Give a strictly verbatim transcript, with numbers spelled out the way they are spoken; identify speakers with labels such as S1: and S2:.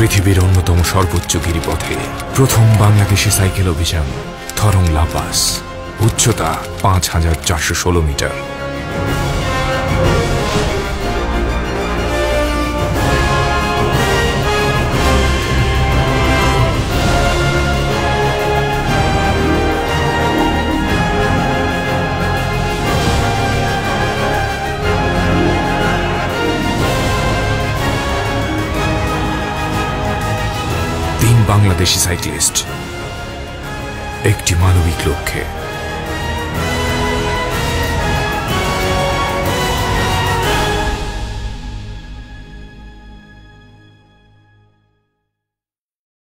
S1: পৃথিবীর অন্যতম সর্বোচ্চ গিরিপথে প্রথম বাংলাদেশি সাইকেল অভিযান থরং লা পাস, উচ্চতা পাঁচ হাজার চারশো ষোলো মিটার। তিন বাংলাদেশি সাইক্লিস্ট, একটি মানবিক লক্ষ্যে।